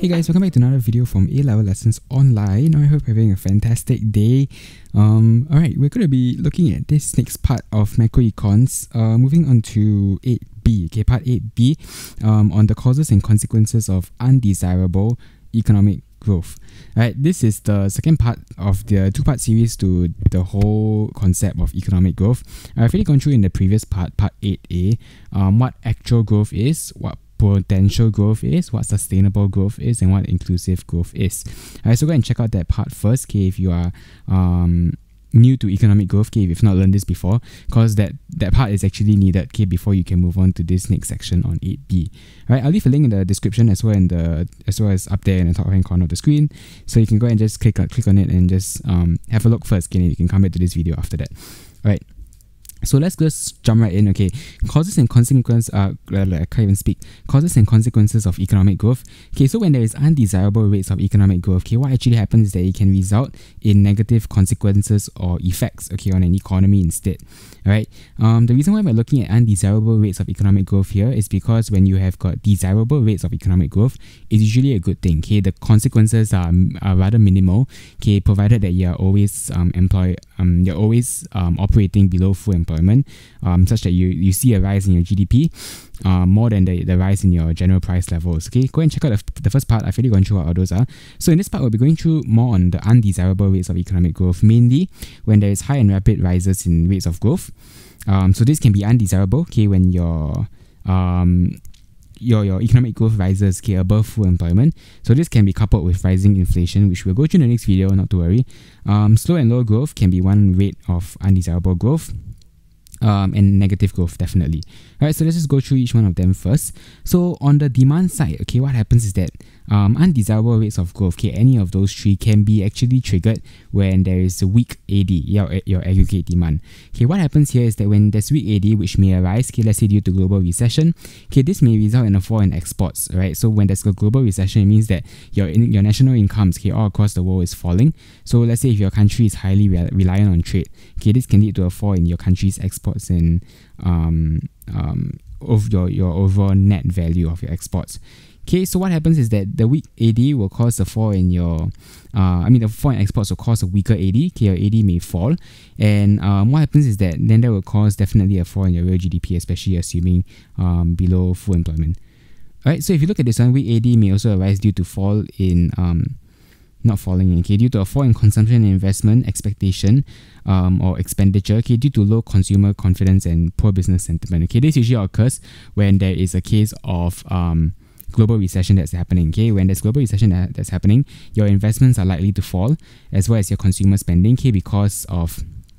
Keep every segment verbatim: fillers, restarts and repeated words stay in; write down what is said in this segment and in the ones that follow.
Hey guys, welcome back to another video from A-Level Lessons Online. I hope you're having a fantastic day. Um, Alright, we're going to be looking at this next part of macroecons. Uh, moving on to eight B, okay, part eight B, um, on the causes and consequences of undesirable economic growth. Alright, this is the second part of the two-part series to the whole concept of economic growth. I've already gone through in the previous part, part eight A, um, what actual growth is, what potential growth is, what sustainable growth is, and what inclusive growth is. Alright, so go and check out that part first, okay, if you are um new to economic growth, okay, if you've not learned this before, because that, that part is actually needed, okay, before you can move on to this next section on eight B. Alright, I'll leave a link in the description as well in the as well as up there in the top right corner of the screen, so you can go and just click on click on it and just um have a look first, okay, and you can come back to this video after that. Alright. So let's just jump right in, okay. Causes and consequences, uh, I can't even speak. Causes and consequences of economic growth. Okay, so when there is undesirable rates of economic growth, okay, what actually happens is that it can result in negative consequences or effects, okay, on an economy instead. Alright, um, the reason why we're looking at undesirable rates of economic growth here is because when you have got desirable rates of economic growth, it's usually a good thing, okay. The consequences are, are rather minimal, okay, provided that you're always um, employ, um, you're always um, operating below full employment. Um, such that you, you see a rise in your G D P uh, more than the, the rise in your general price levels. Okay, go and check out the, the first part. I've already gone through what all those are. So in this part, we'll be going through more on the undesirable rates of economic growth, mainly when there is high and rapid rises in rates of growth. Um, so this can be undesirable, okay, when your um, your your economic growth rises, okay, above full employment. So this can be coupled with rising inflation, which we'll go through in the next video, not to worry. Um, slow and low growth can be one rate of undesirable growth. Um, and negative growth, definitely. Alright, so let's just go through each one of them first. So on the demand side, okay, what happens is that um, undesirable rates of growth, okay, any of those three can be actually triggered when there is a weak A D, your, your aggregate demand. Okay, what happens here is that when there's weak A D, which may arise, okay, let's say due to global recession, okay, this may result in a fall in exports, right? So when there's a global recession, it means that your, your national incomes, okay, all across the world is falling. So let's say if your country is highly re reliant on trade, okay, this can lead to a fall in your country's exports and um, um, of your, your overall net value of your exports. Okay, so what happens is that the weak A D will cause a fall in your, uh, I mean the fall in exports will cause a weaker A D, okay, your A D may fall, and um, what happens is that then that will cause definitely a fall in your real G D P, especially assuming um, below full employment. Alright, so if you look at this one, weak A D may also arise due to fall in, um, not falling, okay, due to a fall in consumption and investment expectation um, or expenditure, okay, due to low consumer confidence and poor business sentiment. Okay, this usually occurs when there is a case of um, global recession that's happening. Okay, when there's global recession that, that's happening, your investments are likely to fall as well as your consumer spending, okay, because of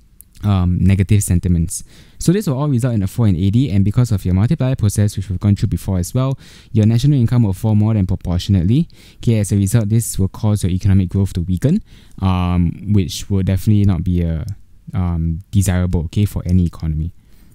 um, negative sentiments. So this will all result in a fall in A D, and because of your multiplier process, which we've gone through before as well, your national income will fall more than proportionately. Okay, as a result, this will cause your economic growth to weaken, um, which will definitely not be a um, desirable, okay, for any economy.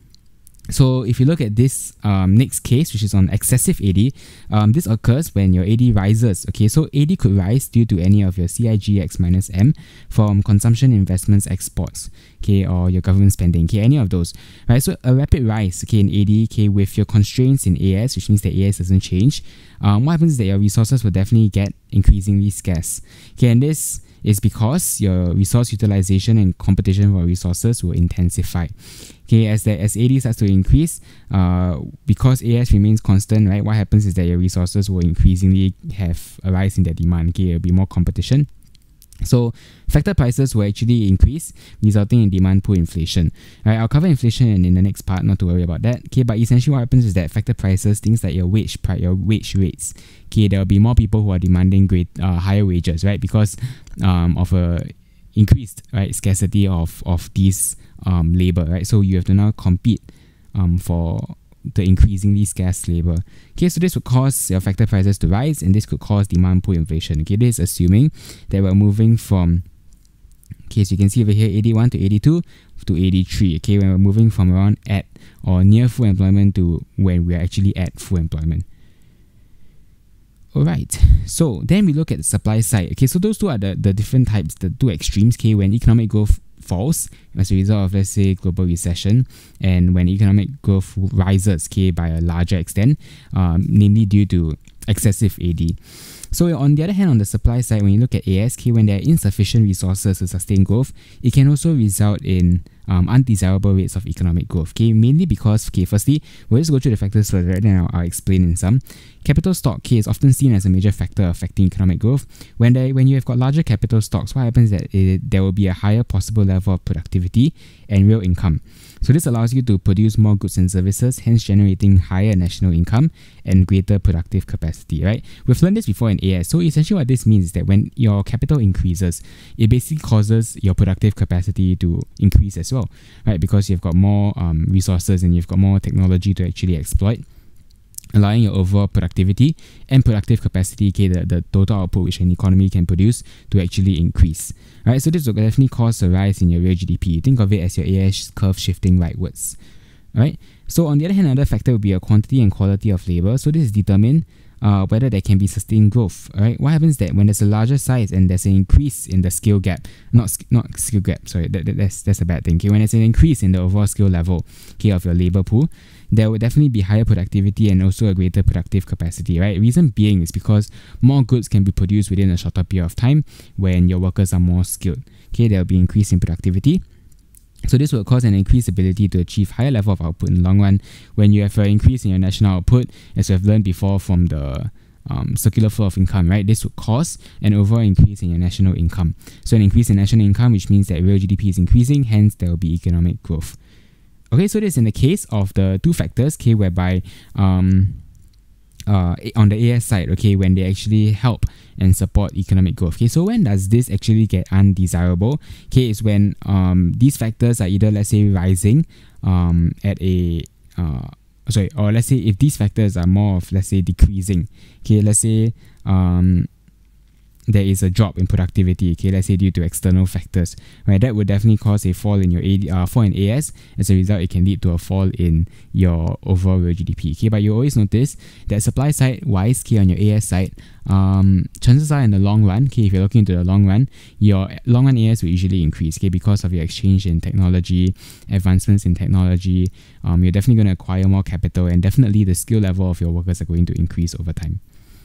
So if you look at this um, next case, which is on excessive A D, um, this occurs when your A D rises. Okay, so A D could rise due to any of your C I G X minus M from consumption, investments, exports, okay, or your government spending, okay, any of those, right? So a rapid rise, okay, in A D, okay, with your constraints in A S, which means that A S doesn't change, um, what happens is that your resources will definitely get increasingly scarce, okay, and this is because your resource utilization and competition for resources will intensify. Okay, as the as A D starts to increase, uh, because A S remains constant, right? What happens is that your resources will increasingly have a rise in their demand. Okay, there'll be more competition. So factor prices will actually increase, resulting in demand pull inflation. All right, I'll cover inflation in, in the next part, not to worry about that. Okay, but essentially what happens is that factor prices, things like your wage price, your wage rates, okay, there will be more people who are demanding great uh, higher wages, right? Because um, of a increased right scarcity of of these um labor, right? So you have to now compete um for the increasingly scarce labor. Okay, so this would cause your factor prices to rise, and this could cause demand pull inflation. Okay, this is assuming that we're moving from, okay, so you can see over here eighty-one to eighty-two to eighty-three. Okay, when we're moving from around at or near full employment to when we're actually at full employment. Alright, so then we look at the supply side. Okay, so those two are the, the different types, the two extremes. Okay, when economic growth falls as a result of, let's say, global recession, and when economic growth rises, okay, by a larger extent, um, namely due to excessive A D. So on the other hand, on the supply side, when you look at A S, okay, when there are insufficient resources to sustain growth, it can also result in um, undesirable rates of economic growth. Okay, mainly because, okay, firstly, we'll just go through the factors further, then I'll, I'll explain in some. Capital stock, okay, is often seen as a major factor affecting economic growth. When they, when you have got larger capital stocks, what happens is that it, there will be a higher possible level of productivity and real income. So this allows you to produce more goods and services, hence generating higher national income and greater productive capacity, right? We've learned this before in A S. So essentially what this means is that when your capital increases, it basically causes your productive capacity to increase as well, right? Because you've got more um, resources and you've got more technology to actually exploit, allowing your overall productivity and productive capacity, okay, the, the total output which an economy can produce, to actually increase. Right, so this will definitely cause a rise in your real G D P. Think of it as your A S curve shifting rightwards. Right? So on the other hand, another factor will be a quantity and quality of labor. So this is determined uh, whether there can be sustained growth. Right? What happens that when there's a larger size and there's an increase in the skill gap, not not skill gap, sorry, that, that, that's that's a bad thing. Okay, when there's an increase in the overall skill level, okay, of your labor pool, there will definitely be higher productivity and also a greater productive capacity, right? Reason being is because more goods can be produced within a shorter period of time when your workers are more skilled. Okay, there will be increase in productivity. So this will cause an increased ability to achieve higher level of output in the long run. When you have an increase in your national output, as we have learned before from the um, circular flow of income, right? This would cause an overall increase in your national income. So an increase in national income, which means that real G D P is increasing, hence there will be economic growth. Okay, so this is in the case of the two factors, okay, whereby um, uh, on the A S side, okay, when they actually help and support economic growth. Okay, so when does this actually get undesirable? Okay, it's when um, these factors are either, let's say, rising um, at a, uh, sorry, or let's say if these factors are more of, let's say, decreasing. Okay, let's say um, there is a drop in productivity, okay, let's say due to external factors, right? That would definitely cause a fall in your A D, uh, fall in A S. As a result, it can lead to a fall in your overall real G D P, okay? But you always notice that supply side wise, okay, on your A S side, um, chances are in the long run, okay, if you're looking into the long run, your long run A S will usually increase, okay, because of your exchange in technology, advancements in technology. Um, you're definitely going to acquire more capital, and definitely the skill level of your workers are going to increase over time.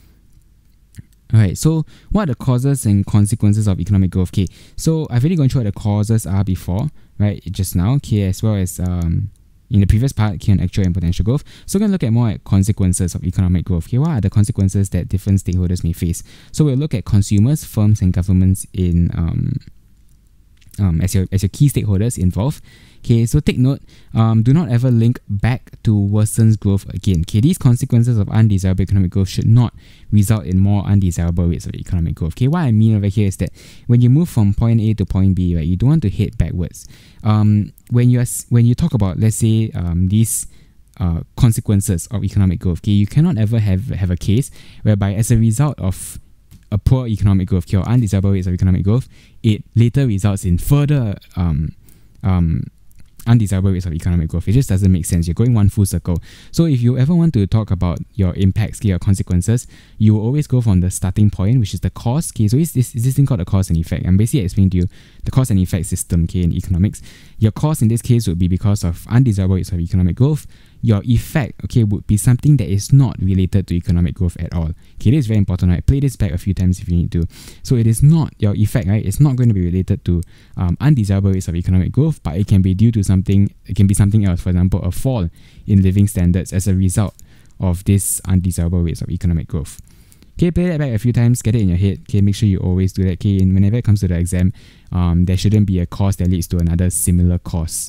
Alright, so what are the causes and consequences of economic growth? Okay, so I've already gone through what the causes are before, right, just now, okay, as well as um, in the previous part, okay, on actual and potential growth. So we're going to look at more at consequences of economic growth. Okay, what are the consequences that different stakeholders may face? So we'll look at consumers, firms, and governments in um, um, as your as your key stakeholders involved. Okay, so take note, um, do not ever link back to worsens growth again. Okay, these consequences of undesirable economic growth should not result in more undesirable rates of economic growth. Okay, what I mean over here is that when you move from point A to point B, right, you don't want to head backwards. Um, when you are, when you talk about, let's say, um, these uh, consequences of economic growth, okay, you cannot ever have have a case whereby as a result of a poor economic growth, okay, or undesirable rates of economic growth, it later results in further um um. undesirable rates of economic growth. It just doesn't make sense. You're going one full circle. So if you ever want to talk about your impacts, your consequences, you will always go from the starting point, which is the cause. Okay, so is this, is this thing called the cause and effect? I'm basically explaining to you the cause and effect system, okay, in economics. Your cause in this case would be because of undesirable rates of economic growth. Your effect, okay, would be something that is not related to economic growth at all. Okay, this is very important, right? Play this back a few times if you need to. So it is not, your effect, right? It's not going to be related to um, undesirable rates of economic growth, but it can be due to something, it can be something else. For example, a fall in living standards as a result of this undesirable rates of economic growth. Okay, play that back a few times, get it in your head. Okay, make sure you always do that. Okay, and whenever it comes to the exam, um, there shouldn't be a cause that leads to another similar cause.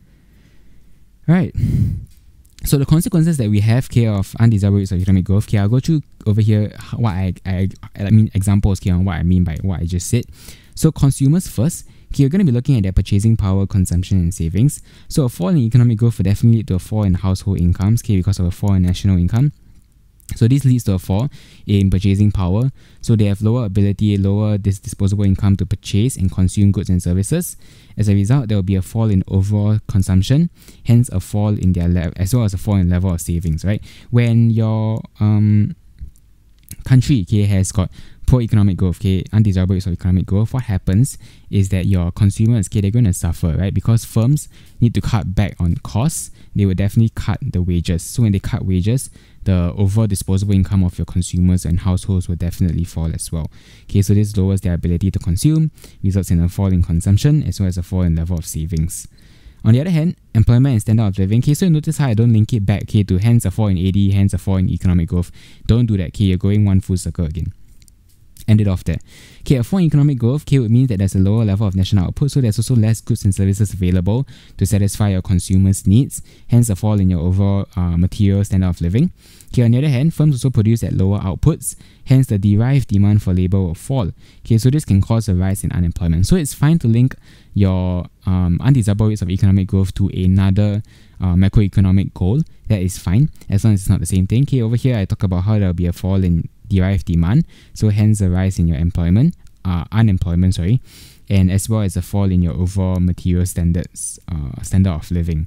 Alright. So the consequences that we have here of undesirable rates of economic growth, okay, I'll go through over here what I, I, I mean examples here on what I mean by what I just said. So consumers first, okay, you're going to be looking at their purchasing power, consumption, and savings. So a fall in economic growth will definitely lead to a fall in household incomes, okay, because of a fall in national income. So this leads to a fall in purchasing power. So they have lower ability, lower dis disposable income to purchase and consume goods and services. As a result, there will be a fall in overall consumption, hence a fall in their level, as well as a fall in level of savings, right? When your um country, okay, has got poor economic growth, okay, undesirable rates of economic growth, what happens is that your consumers, okay, they're going to suffer, right? Because firms need to cut back on costs, they will definitely cut the wages. So when they cut wages, the overall disposable income of your consumers and households will definitely fall as well. Okay, so this lowers their ability to consume, results in a fall in consumption as well as a fall in level of savings. On the other hand, employment and standard of living, okay, so you notice how I don't link it back, okay, to hence a fall in A D, hence a fall in economic growth. Don't do that, okay, you're going one full circle again. End it off there. Okay, a fall in economic growth, okay, would mean that there's a lower level of national output, so there's also less goods and services available to satisfy your consumers' needs, hence a fall in your overall uh, material standard of living. Okay, on the other hand, firms also produce at lower outputs, hence the derived demand for labor will fall. Okay, so this can cause a rise in unemployment. So it's fine to link your um, undesirable rates of economic growth to another uh, macroeconomic goal. That is fine, as long as it's not the same thing. Okay, over here I talk about how there will be a fall in derived demand, so hence a rise in your employment, uh, unemployment, sorry, and as well as a fall in your overall material standards, uh, standard of living.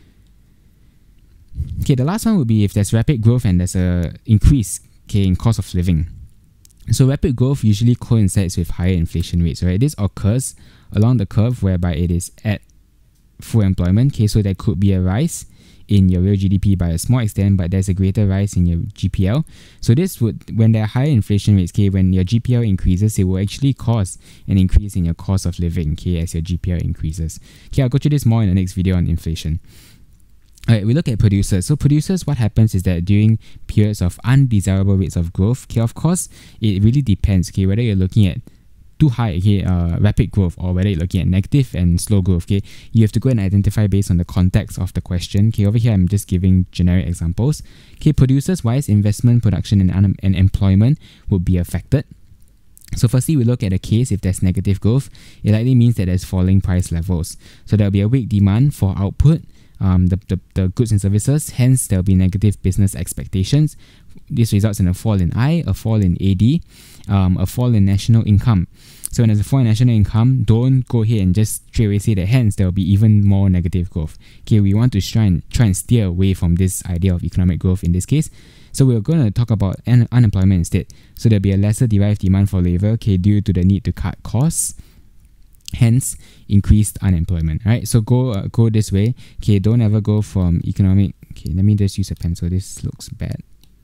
Okay, the last one would be if there's rapid growth and there's a increase, okay, in cost of living. So rapid growth usually coincides with higher inflation rates, right? This occurs along the curve whereby it is at full employment, okay, so there could be a rise in your real G D P by a small extent, but there's a greater rise in your G P L. So this would, when there are higher inflation rates, okay, when your G P L increases, it will actually cause an increase in your cost of living, okay, as your G P L increases. Okay, I'll go through this more in the next video on inflation. Alright, we look at producers. So producers, what happens is that during periods of undesirable rates of growth, okay, of course, it really depends, okay, whether you're looking at too high, okay, uh, rapid growth, or whether you're looking at negative and slow growth, okay, you have to go and identify based on the context of the question. Okay, over here I'm just giving generic examples. Okay, producers wise, investment, production, and, un and employment would be affected. So firstly, we look at a case if there's negative growth, it likely means that there's falling price levels. So there'll be a weak demand for output, um, the, the, the goods and services, hence there'll be negative business expectations. This results in a fall in I, a fall in A D, um, a fall in national income. So when there's a fall in national income, don't go ahead and just straight away say that hence there will be even more negative growth. Okay, we want to try and, try and steer away from this idea of economic growth in this case. So we're going to talk about un unemployment instead. So there'll be a lesser derived demand for labor, okay, due to the need to cut costs, hence increased unemployment, right? So go uh, go this way. Okay, don't ever go from economic. Okay, let me just use a pencil. This looks bad.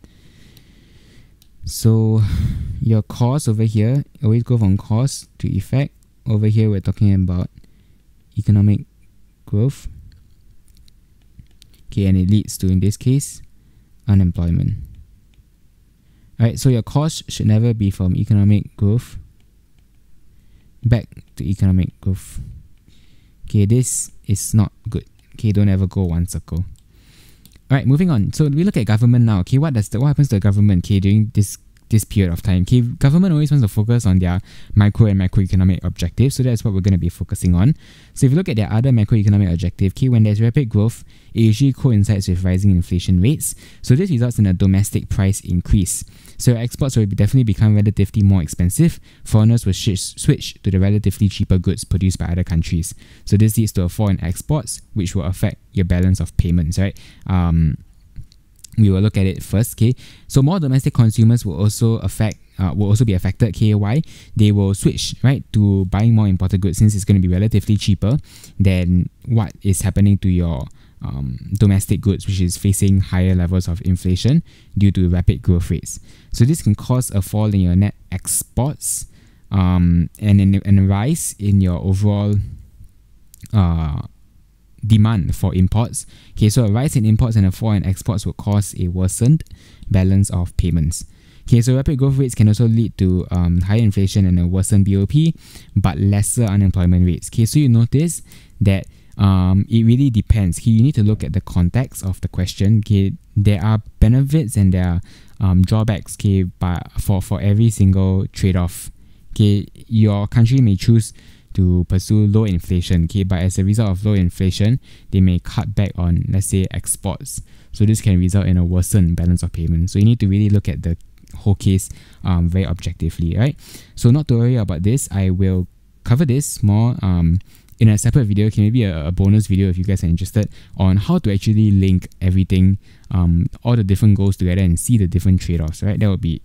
So your cause over here, always go from cause to effect. Over here we're talking about economic growth. Okay, and it leads to, in this case, unemployment. Alright, so your cause should never be from economic growth back to economic growth. Okay, this is not good. Okay, don't ever go one circle. Alright, moving on. So we look at government now. Okay, what does the, what happens to the government, okay, during this this period of time? Okay, government always wants to focus on their micro and macroeconomic objectives, so that's what we're going to be focusing on. So if you look at their other macroeconomic objective, okay, when there's rapid growth, it usually coincides with rising inflation rates. So this results in a domestic price increase. So exports will definitely become relatively more expensive. Foreigners will switch to the relatively cheaper goods produced by other countries. So this leads to a fall in exports, which will affect your balance of payments, right? Um, we will look at it first, okay? So more domestic consumers will also affect uh, will also be affected, okay? Why? They will switch, right, to buying more imported goods since it's going to be relatively cheaper than what is happening to your um, domestic goods, which is facing higher levels of inflation due to rapid growth rates. So this can cause a fall in your net exports um, and, in, and a rise in your overall uh, demand for imports. Okay, so a rise in imports and a fall in exports will cause a worsened balance of payments. Okay, so rapid growth rates can also lead to um, higher inflation and a worsened B O P, but lesser unemployment rates. Okay, so you notice that um, it really depends. Okay, you need to look at the context of the question. Okay, there are benefits and there are um, drawbacks, okay, but for, for every single trade-off. Okay, your country may choose to pursue low inflation, okay, but as a result of low inflation, they may cut back on, let's say, exports. So this can result in a worsened balance of payments. So you need to really look at the whole case um, very objectively, right? So not to worry about this, I will cover this more um, in a separate video, okay, maybe a, a bonus video if you guys are interested, on how to actually link everything, um, all the different goals together and see the different trade-offs, right? That would be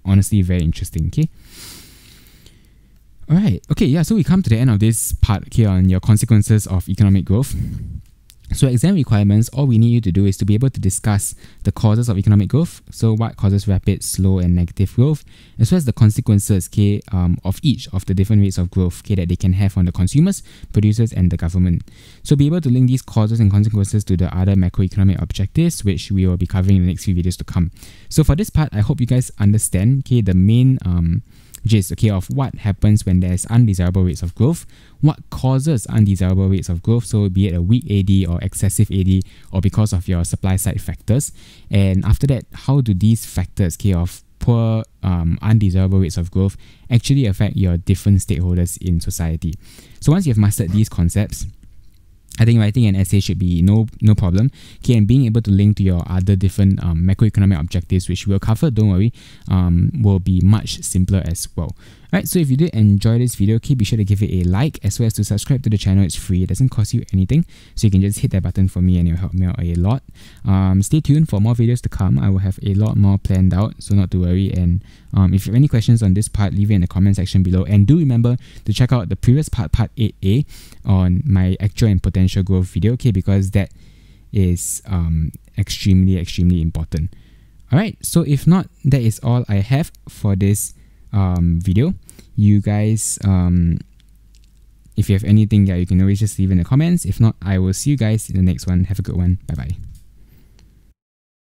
honestly very interesting. Okay. Alright, okay, yeah, so we come to the end of this part here on your consequences of economic growth. So exam requirements, all we need you to do is to be able to discuss the causes of economic growth, so what causes rapid, slow and negative growth, as well as the consequences okay, um, of each of the different rates of growth okay, that they can have on the consumers, producers and the government. So be able to link these causes and consequences to the other macroeconomic objectives, which we will be covering in the next few videos to come. So for this part, I hope you guys understand okay, the main um, gist okay, of what happens when there's undesirable rates of growth, what causes undesirable rates of growth, so be it a weak A D or excessive A D or because of your supply side factors, and after that, how do these factors okay, of poor um, undesirable rates of growth actually affect your different stakeholders in society. So once you've mastered these concepts, I think writing an essay should be no no problem. Okay, and being able to link to your other different um, macroeconomic objectives, which we'll cover, don't worry, um, will be much simpler as well. Alright, so if you did enjoy this video, okay, be sure to give it a like as well as to subscribe to the channel. It's free, it doesn't cost you anything, so you can just hit that button for me and it'll help me out a lot. Um, stay tuned for more videos to come. I will have a lot more planned out, so not to worry. And um, if you have any questions on this part, leave it in the comment section below. And do remember to check out the previous part, part eight A, on my actual and potential growth video, okay, because that is um, extremely, extremely important. Alright, so if not, that is all I have for this um, video. You guys, um, if you have anything, yeah, you can always just leave in the comments. If not, I will see you guys in the next one. Have a good one. Bye bye.